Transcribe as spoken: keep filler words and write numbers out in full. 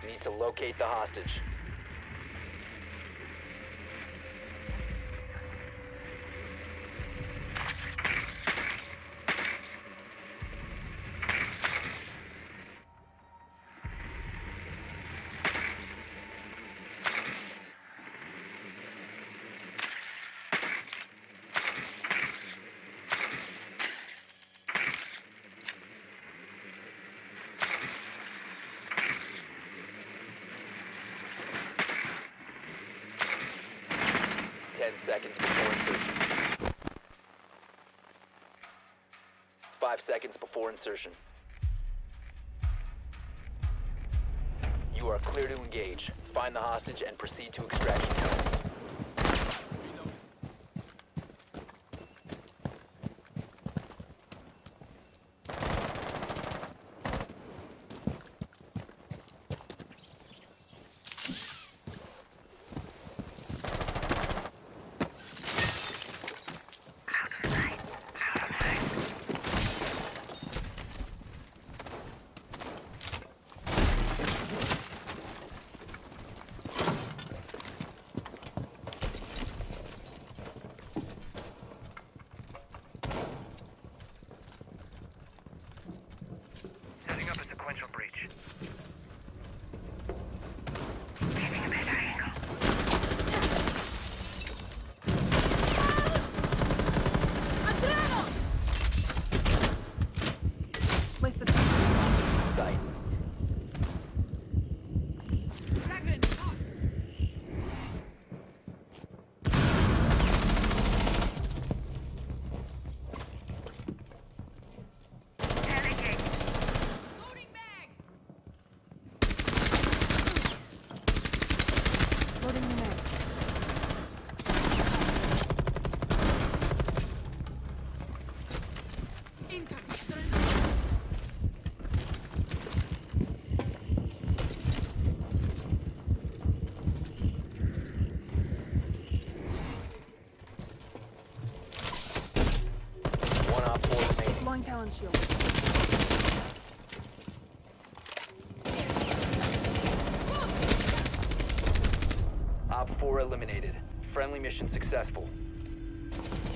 Need to locate the hostage. Ten seconds before insertion. Five seconds before insertion. You are clear to engage. Find the hostage and proceed to extraction zone. Setting up a sequential breach. Place it. Site. Loading bag. Loading the mag. Incoming. One op four remaining. Deploying Talon shield. Op four eliminated. Friendly mission successful.